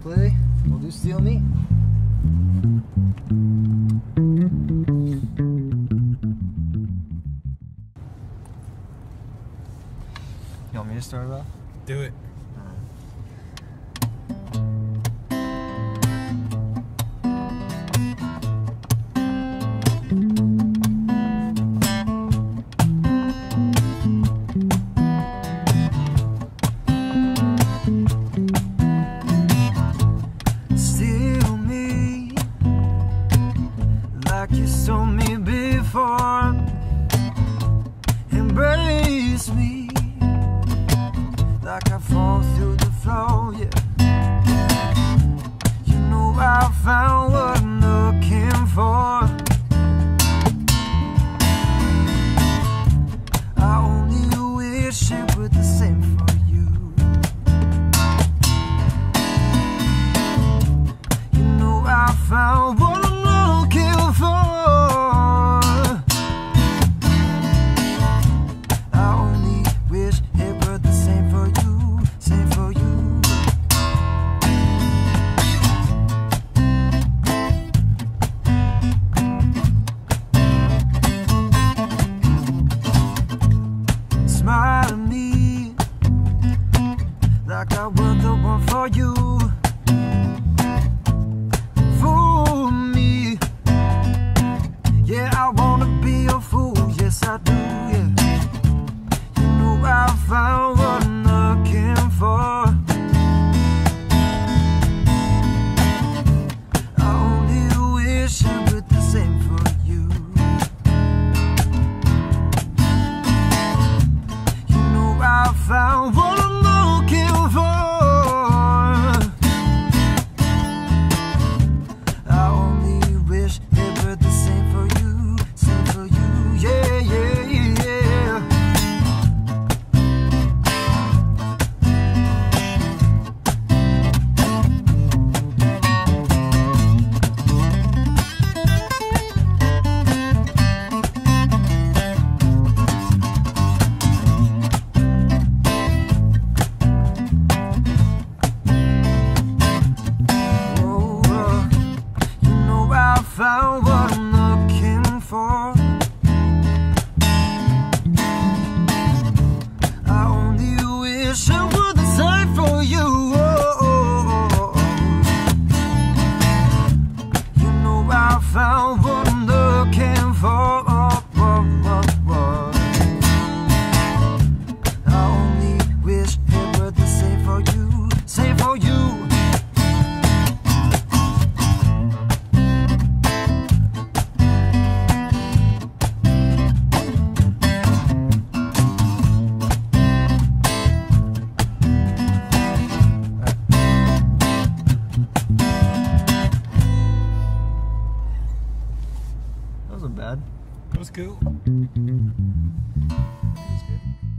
play. We'll do Steal Me. You want me to start it off? Do it. Steal me like you stole me before. Embrace me like I fall through the floor, yeah. You know I found what I'm looking for. I only wish it were the same for you. You know I found what I'm looking for. I only wish it were the same for you, same for you. Smile at me like I was the one for you. Fool me, yeah, I wanna be a fool, yes I do, yeah. You know I found what I'm looking for. I only wish it were the same for you. You know I found what I'm looking for. I only wish it were the same for you, yeah, yeah, yeah. You know I found what I'm looking for. I only wish it were the same for you. You know I found what I'm looking for. I only wish it were the same for you, same for you. That wasn't bad. That was cool. That was good.